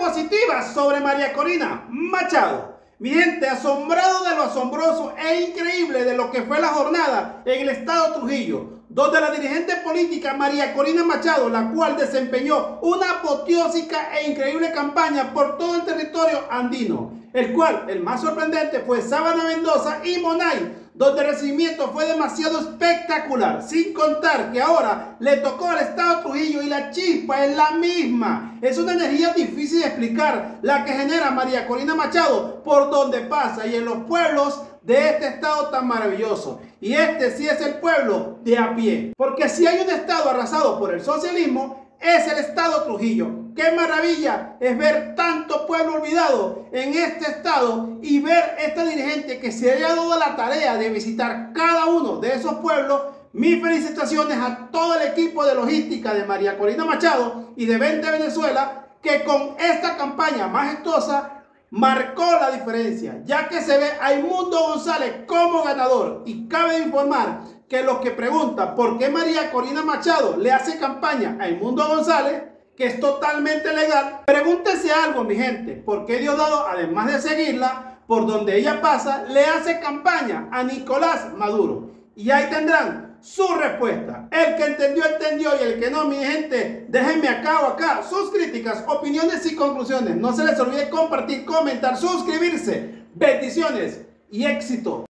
positivas sobre María Corina Machado. Mi gente, asombrado de lo asombroso e increíble de lo que fue la jornada en el estado Trujillo, donde la dirigente política María Corina Machado, la cual desempeñó una apoteósica e increíble campaña por todo el territorio andino, el cual el más sorprendente fue Sabana Mendoza y Monay, donde el recibimiento fue demasiado espectacular, sin contar que ahora le tocó al estado Trujillo y la chispa es la misma. Es una energía difícil de explicar la que genera María Corina Machado por donde pasa y en los pueblos de este estado tan maravilloso. Y este sí es el pueblo de a pie, porque si hay un estado arrasado por el socialismo, es el estado Trujillo. Qué maravilla es ver tanto pueblo olvidado en este estado y ver esta dirigente que se haya dado la tarea de visitar cada uno de esos pueblos. Mis felicitaciones a todo el equipo de logística de María Corina Machado y de Vente Venezuela, que con esta campaña majestuosa marcó la diferencia, ya que se ve a Edmundo González como ganador. Y cabe informar que los que preguntan por qué María Corina Machado le hace campaña a Edmundo González, que es totalmente legal, pregúntese algo, mi gente: ¿por qué Diosdado, además de seguirla por donde ella pasa, le hace campaña a Nicolás Maduro? Y ahí tendrán su respuesta. El que entendió, entendió, y el que no, mi gente, déjenme acá o acá sus críticas, opiniones y conclusiones. No se les olvide compartir, comentar, suscribirse. Bendiciones y éxito.